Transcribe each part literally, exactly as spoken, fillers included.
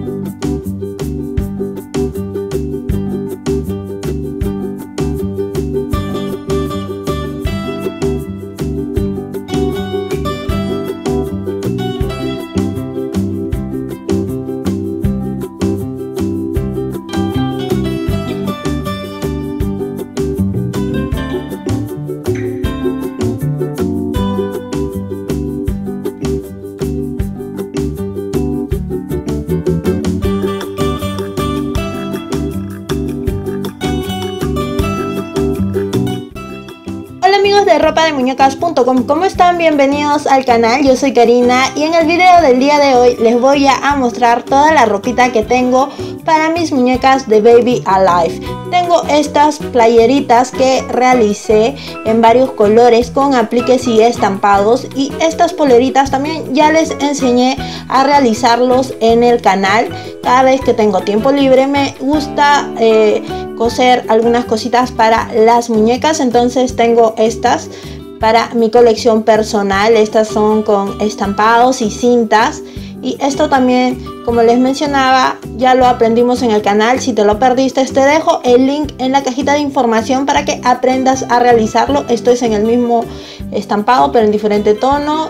De ropa de muñecas punto com, ¿cómo están? Bienvenidos al canal, yo soy Karina y en el video del día de hoy les voy a mostrar toda la ropita que tengo para mis muñecas de Baby Alive. Tengo estas playeritas que realicé en varios colores con apliques y estampados, y estas poleritas también ya les enseñé a realizarlos en el canal. Cada vez que tengo tiempo libre me gusta eh, coser algunas cositas para las muñecas, entonces tengo estas para mi colección personal. Estas son con estampados y cintas, y esto también, como les mencionaba, ya lo aprendimos en el canal. Si te lo perdiste, te dejo el link en la cajita de información para que aprendas a realizarlo. Esto es en el mismo estampado pero en diferente tono,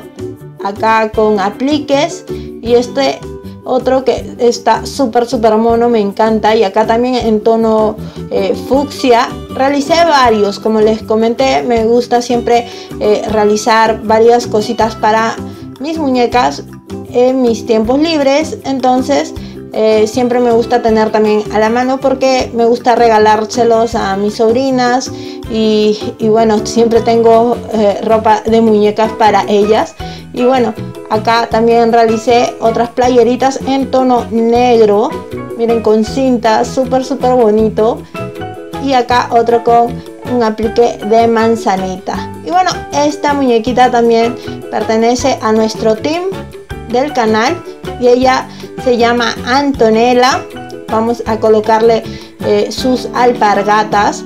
acá con apliques, y este otro que está súper súper mono, me encanta, y acá también en tono eh, fucsia. Realicé varios, como les comenté, me gusta siempre eh, realizar varias cositas para mis muñecas en mis tiempos libres, entonces eh, siempre me gusta tener también a la mano porque me gusta regalárselos a mis sobrinas, y, y bueno, siempre tengo eh, ropa de muñecas para ellas. Y bueno, acá también realicé otras playeritas en tono negro, miren, con cinta, súper súper bonito, y acá otro con un aplique de manzanita. Y bueno, esta muñequita también pertenece a nuestro team del canal y ella se llama Antonella. Vamos a colocarle eh, sus alpargatas.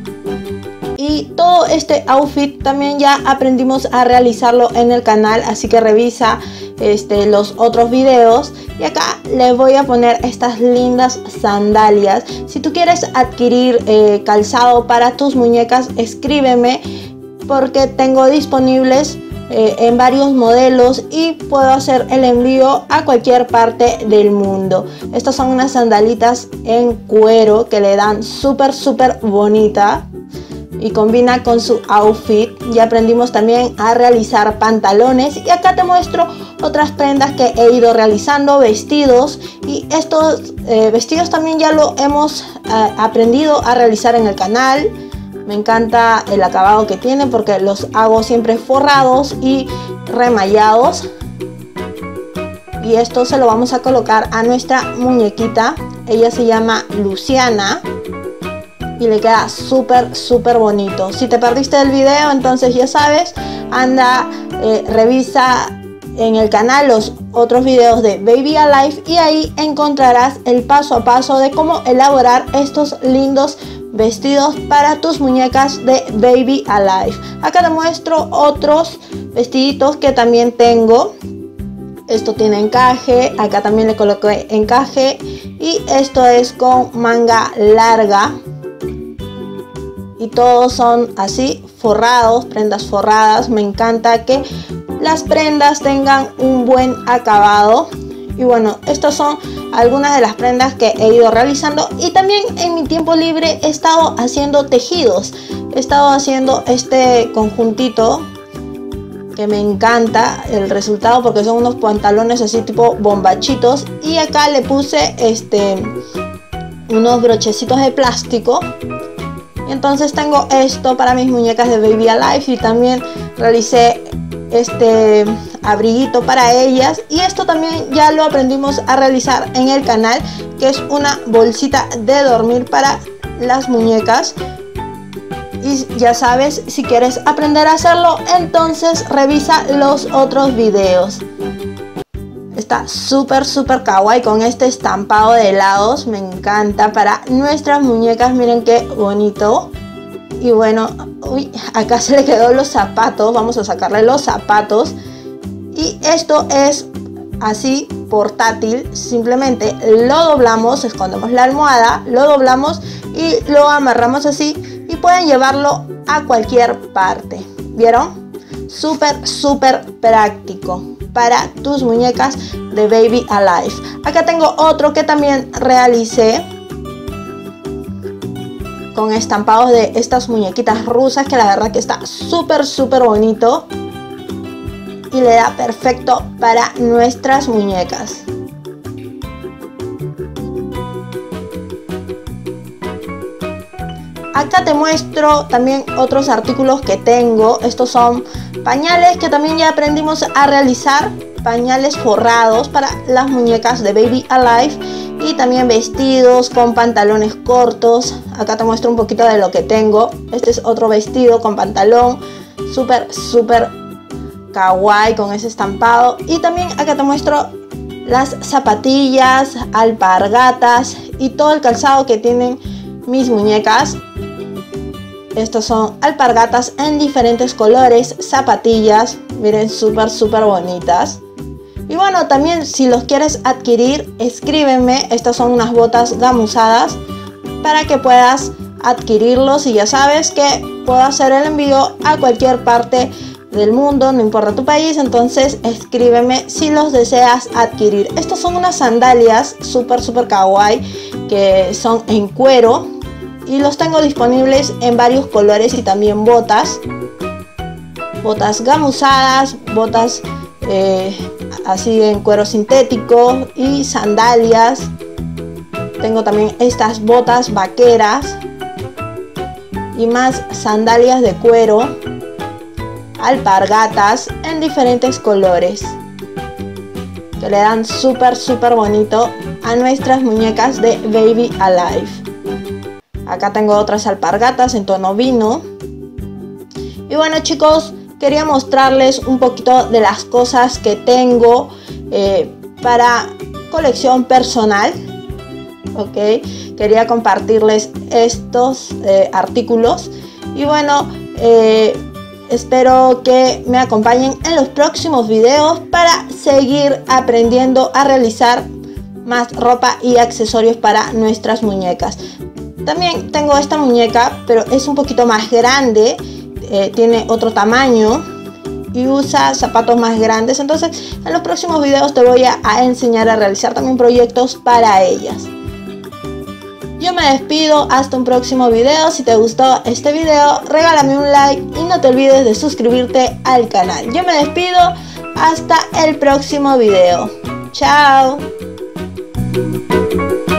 Y todo este outfit también ya aprendimos a realizarlo en el canal, así que revisa este, los otros videos. Y acá les voy a poner estas lindas sandalias. Si tú quieres adquirir eh, calzado para tus muñecas, escríbeme porque tengo disponibles eh, en varios modelos y puedo hacer el envío a cualquier parte del mundo. Estas son unas sandalitas en cuero que le dan súper súper bonita y combina con su outfit. Ya aprendimos también a realizar pantalones, y acá te muestro otras prendas que he ido realizando, vestidos, y estos eh, vestidos también ya lo hemos eh, aprendido a realizar en el canal. Me encanta el acabado que tienen porque los hago siempre forrados y remallados, y esto se lo vamos a colocar a nuestra muñequita. Ella se llama Luciana y le queda súper súper bonito. Si te perdiste el video, entonces ya sabes, anda, eh, revisa en el canal los otros videos de Baby Alive y ahí encontrarás el paso a paso de cómo elaborar estos lindos vestidos para tus muñecas de Baby Alive. Acá te muestro otros vestiditos que también tengo. Esto tiene encaje, acá también le coloqué encaje, y esto es con manga larga. Y todos son así, forrados, prendas forradas. Me encanta que las prendas tengan un buen acabado. Y bueno, estas son algunas de las prendas que he ido realizando. Y también en mi tiempo libre he estado haciendo tejidos. He estado haciendo este conjuntito que me encanta el resultado porque son unos pantalones así tipo bombachitos. Y acá le puse este, unos brochecitos de plástico. Y entonces tengo esto para mis muñecas de Baby Alive, y también realicé este abriguito para ellas, y esto también ya lo aprendimos a realizar en el canal, que es una bolsita de dormir para las muñecas. Y ya sabes, si quieres aprender a hacerlo, entonces revisa los otros videos. Está súper súper kawaii con este estampado de helados, me encanta, para nuestras muñecas. Miren qué bonito. Y bueno, uy, acá se le quedó los zapatos, vamos a sacarle los zapatos. Y esto es así portátil. Simplemente lo doblamos, escondemos la almohada, lo doblamos y lo amarramos así y pueden llevarlo a cualquier parte. ¿Vieron? Súper, súper práctico para tus muñecas de Baby Alive. Acá tengo otro que también realicé con estampados de estas muñequitas rusas, que la verdad que está súper, súper bonito y le da perfecto para nuestras muñecas. Acá te muestro también otros artículos que tengo. Estos son pañales que también ya aprendimos a realizar. Pañales forrados para las muñecas de Baby Alive. Y también vestidos con pantalones cortos. Acá te muestro un poquito de lo que tengo. Este es otro vestido con pantalón. Súper, súper kawaii con ese estampado. Y también acá te muestro las zapatillas, alpargatas y todo el calzado que tienen mis muñecas. Estos son alpargatas en diferentes colores, zapatillas, miren, súper súper bonitas. Y bueno, también si los quieres adquirir, escríbeme. Estas son unas botas gamuzadas para que puedas adquirirlos. Y ya sabes que puedo hacer el envío a cualquier parte del mundo, no importa tu país. Entonces escríbeme si los deseas adquirir. Estas son unas sandalias súper súper kawaii que son en cuero. Y los tengo disponibles en varios colores y también botas. Botas gamuzadas, botas eh, así en cuero sintético y sandalias. Tengo también estas botas vaqueras y más sandalias de cuero, alpargatas en diferentes colores que le dan súper súper bonito a nuestras muñecas de Baby Alive. Acá tengo otras alpargatas en tono vino. Y bueno, chicos, quería mostrarles un poquito de las cosas que tengo eh, para colección personal. Ok, quería compartirles estos eh, artículos. Y bueno, eh, espero que me acompañen en los próximos videos para seguir aprendiendo a realizar más ropa y accesorios para nuestras muñecas. También tengo esta muñeca, pero es un poquito más grande, eh, tiene otro tamaño y usa zapatos más grandes. Entonces en los próximos videos te voy a, a enseñar a realizar también proyectos para ellas. Yo me despido, hasta un próximo video. Si te gustó este video, regálame un like y no te olvides de suscribirte al canal. Yo me despido, hasta el próximo video. Chao.